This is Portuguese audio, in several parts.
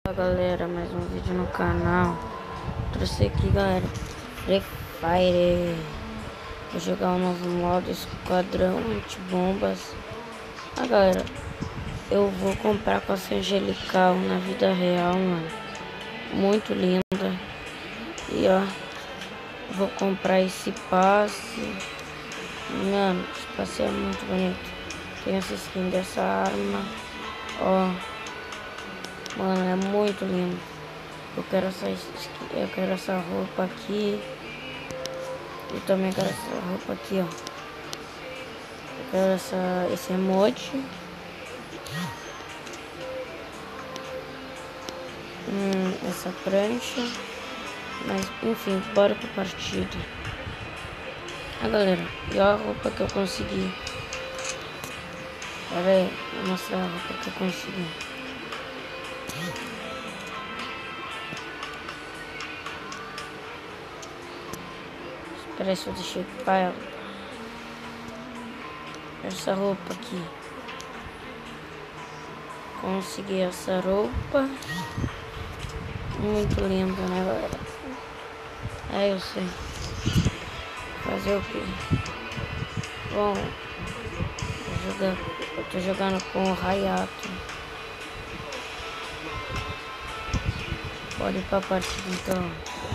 Galera, mais um vídeo no canal. Trouxe aqui, galera, Free Fire. Vou jogar um novo modo, Esquadrão Antibombas. Galera, eu vou comprar com essa angelical na vida real, mano. Muito linda. E ó, vou comprar esse passe. Mano, esse passe é muito bonito. Tem essa skin dessa arma. Ó, mano, é muito lindo. Eu quero essa roupa aqui. E também quero essa roupa aqui, ó. Eu quero esse emote. Essa prancha. Mas, enfim, bora pra partida. Galera, e olha a roupa que eu consegui. Pera aí, vou mostrar a roupa que eu consegui. Espera aí, se eu deixei pra ela. Essa roupa aqui. Consegui essa roupa. Muito linda, né, galera? É, eu sei. Fazer o quê? Bom, eu tô jogando com o Hayato. Pode ir pra partida então.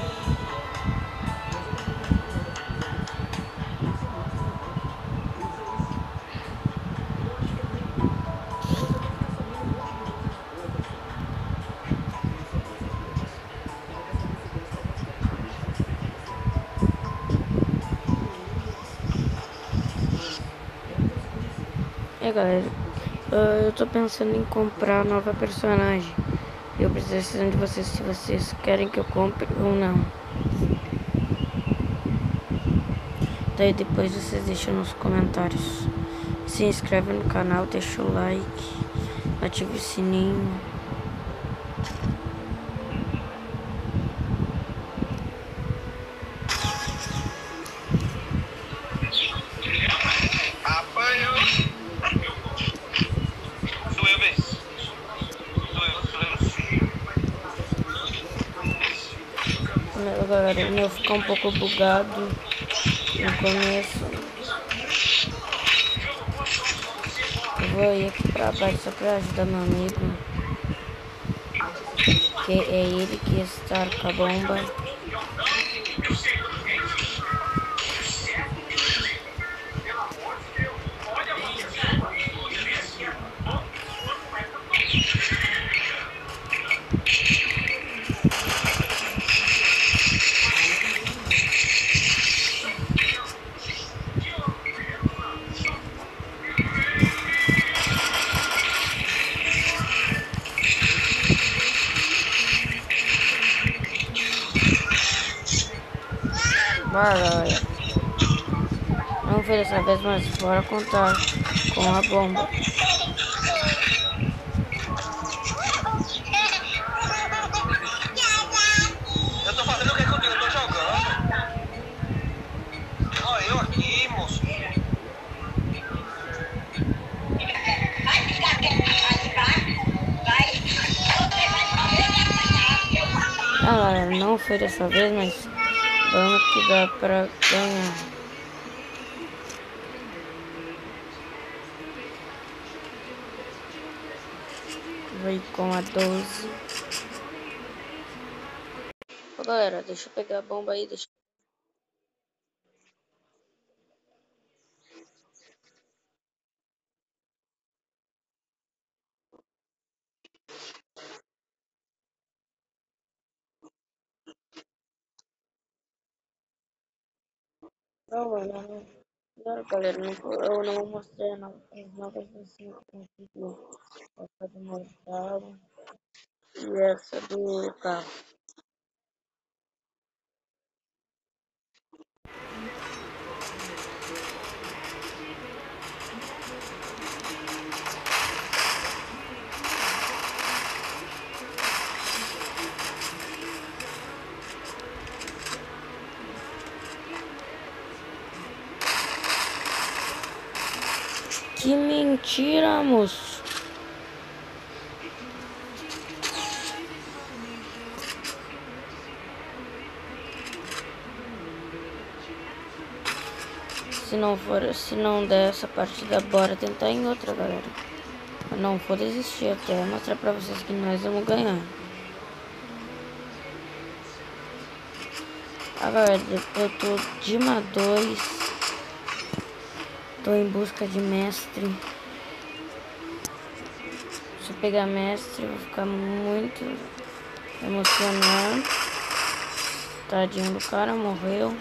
Galera, eu tô pensando em comprar nova personagem. Eu preciso de vocês, se vocês querem que eu compre ou não. Daí depois vocês deixam nos comentários. Se inscreve no canal, deixa o like, ativa o sininho. Galera, o meu ficou um pouco bugado no começo. Eu vou ir aqui pra baixo só pra ajudar meu amigo, que é ele que está com a bomba. Olha, não foi dessa vez, mas bora contar com a bomba. Eu tô fazendo o que contigo? Eu tô jogando. Ó, eu aqui, moço. Galera, não foi dessa vez, mas vamos que dá pra ganhar. Vai com a 12. Galera, deixa eu pegar a bomba aí, deixa. Não, mano, não, galera, eu não vou mostrar as novas assim que eu consegui. Essa do mortal e essa do carro. Que mentira, moço. Se não der essa partida, bora tentar em outra, galera. Eu não vou desistir até mostrar pra vocês que nós vamos ganhar. Agora, eu tô Dima 2. Tô em busca de mestre. Se eu pegar mestre, eu vou ficar muito emocionado. Tadinho do cara, morreu.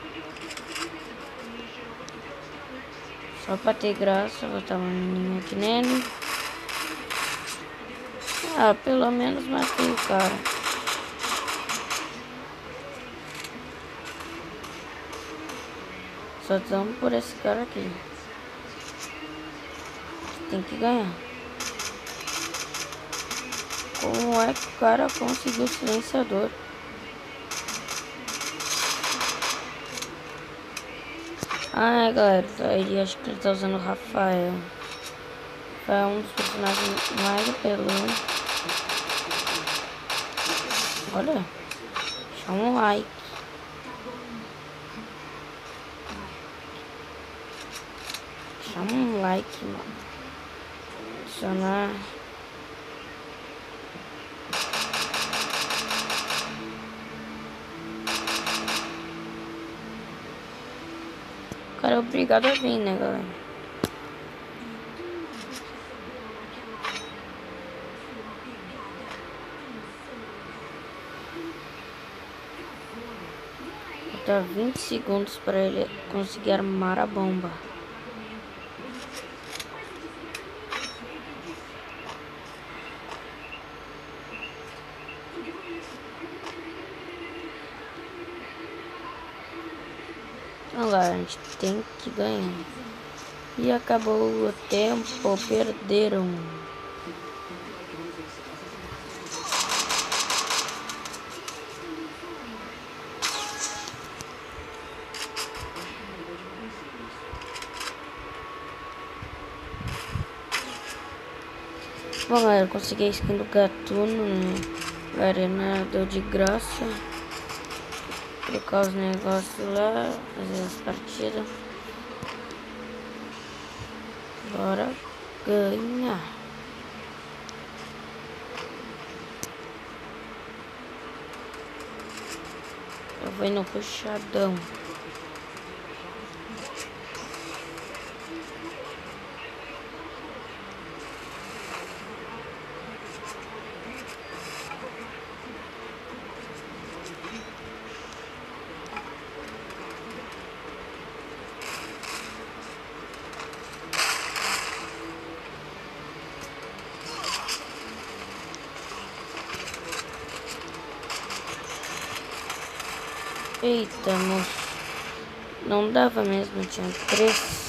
Só pra ter graça, vou botar uma menininha aqui nele. Ah, pelo menos matei o cara. Só estamos por esse cara aqui. Tem que ganhar. Como é que o cara conseguiu o silenciador? Ah, é, galera. Ele, acho que ele tá usando o Rafael. É um dos personagens mais apelantes. Olha. Chama um like. Chama um like, mano. Adicionar. O cara é obrigado a vir, né, galera? Falta 20 segundos para ele conseguir armar a bomba. Então, galera, a gente tem que ganhar. E acabou o tempo, perderam. Bom, galera, consegui a skin do Gatuno, né? A arena deu de graça. Trocar os negócios lá, fazer as partidas. Bora ganhar. Eu vou no puxadão. Eita, moço. Não dava mesmo, tinha 3.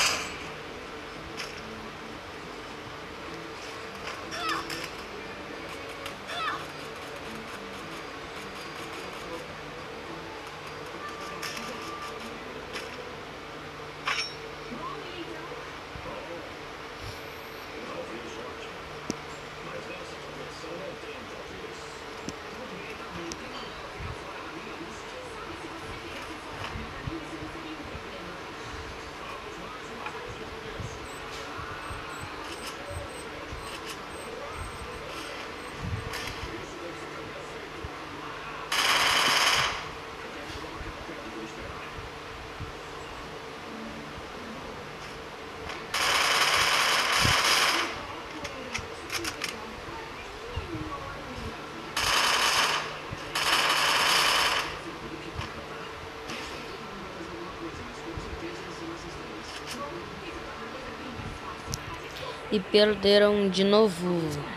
E perderam de novo.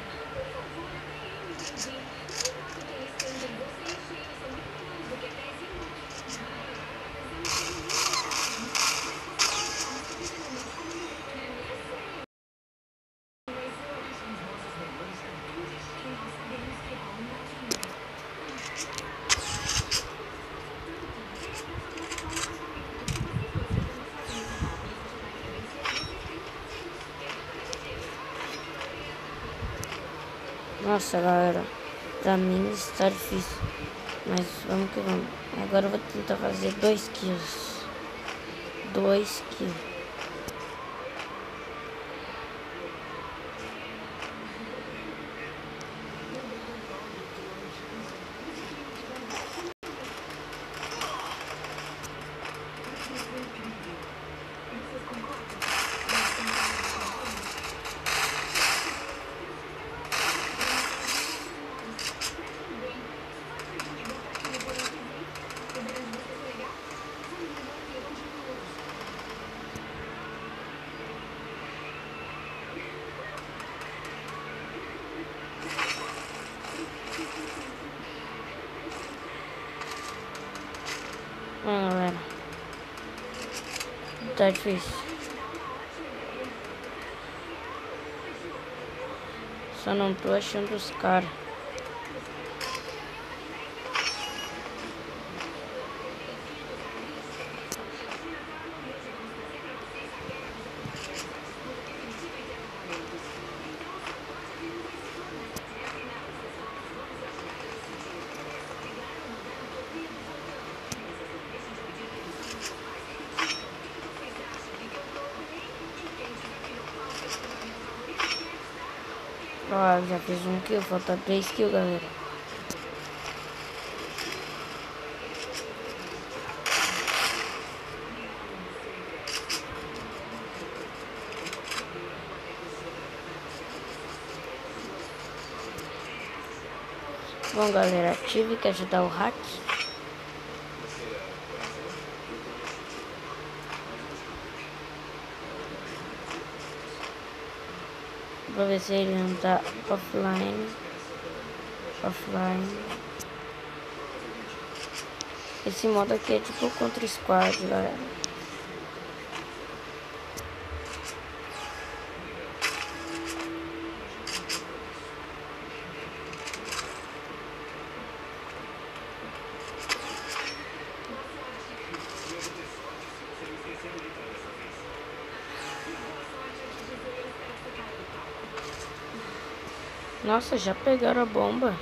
Nossa, galera, pra mim está difícil, mas vamos que vamos. Agora eu vou tentar fazer 2 kills. 2 kills. Galera, tá difícil. Só não tô achando os caras. Ó, já fiz um kill, falta 3 kills, galera. Bom, galera, tive que ajudar o hack. Pra ver se ele não tá offline. Esse modo aqui é tipo contra squad, galera. Nossa, já pegaram a bomba.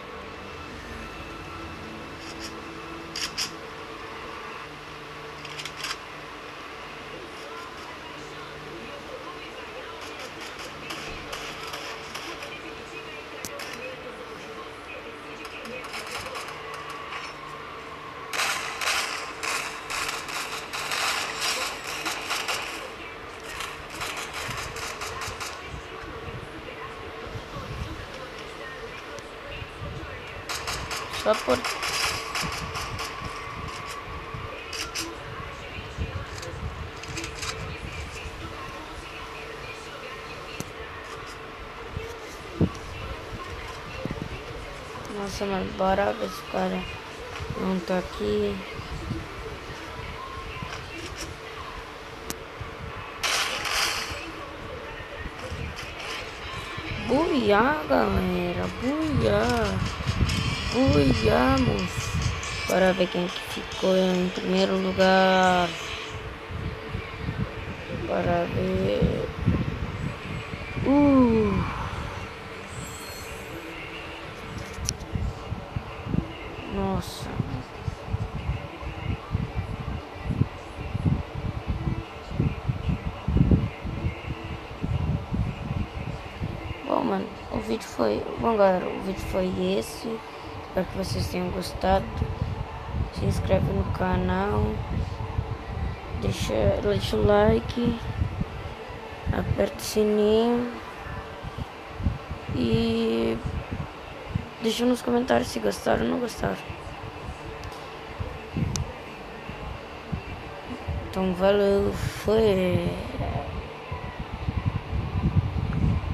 Só por... Nossa, mas bora ver se o cara não tá aqui. Buiá, galera, buiamos. Bora ver quem que ficou em primeiro lugar. Bora ver. Nossa. Bom, mano, o vídeo foi... Bom, galera, o vídeo foi esse. Espero que vocês tenham gostado. Se inscreve no canal. Deixa o like. Aperta o sininho. E... deixa nos comentários se gostaram ou não gostaram. Então, valeu. Foi...